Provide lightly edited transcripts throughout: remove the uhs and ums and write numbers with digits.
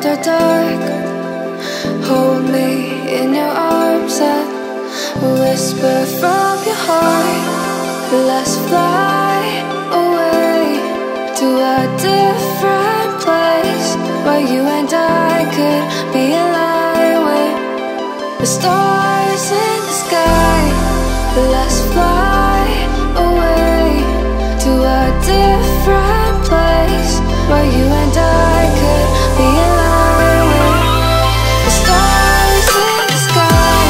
after dark. Hold me in your arms and whisper from your heart. Let's fly away to a different place where you and I could be aligned with the stars in the sky. Let's fly away to a different place where you and I could be aligned with the stars in the sky.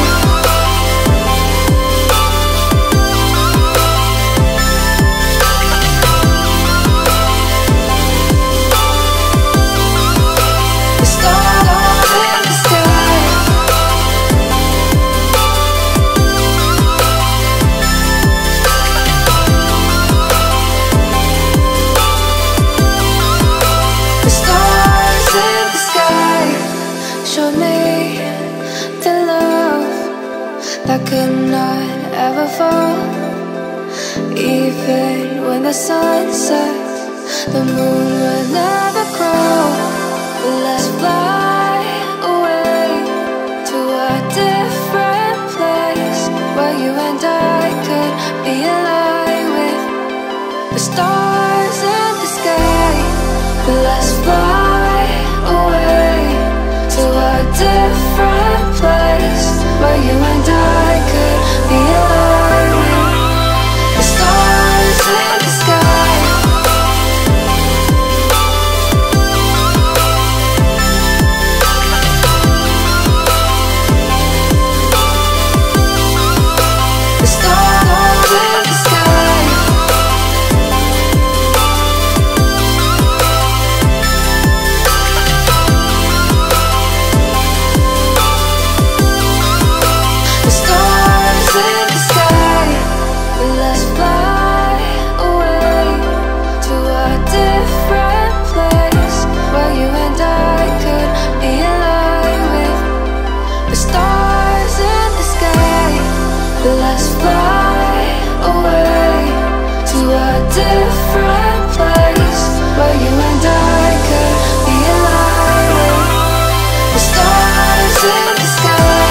The stars in the sky. The stars in the sky. Show me the love that could not ever fall. Even when the sun sets, the moon will never grow. Let's fly away to a different place where you and I could be aligned with the stars in the sky. Let's fly away to a different place where you and I could be aligned with the stars in the sky. The stars in the sky. The stars in the sky. Let's fly away to a different place where you and I could be aligned with the stars in the sky. Let's fly away to a different place where you and I could be aligned with the stars in the sky.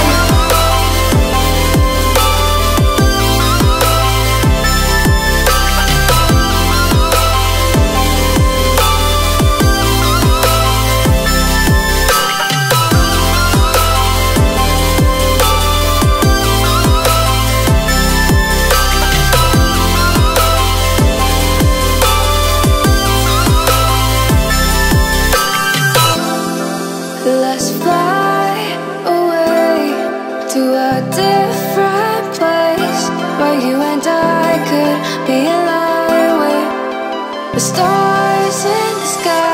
Let's fly away to a different place where you and I could be aligned with the stars in the sky.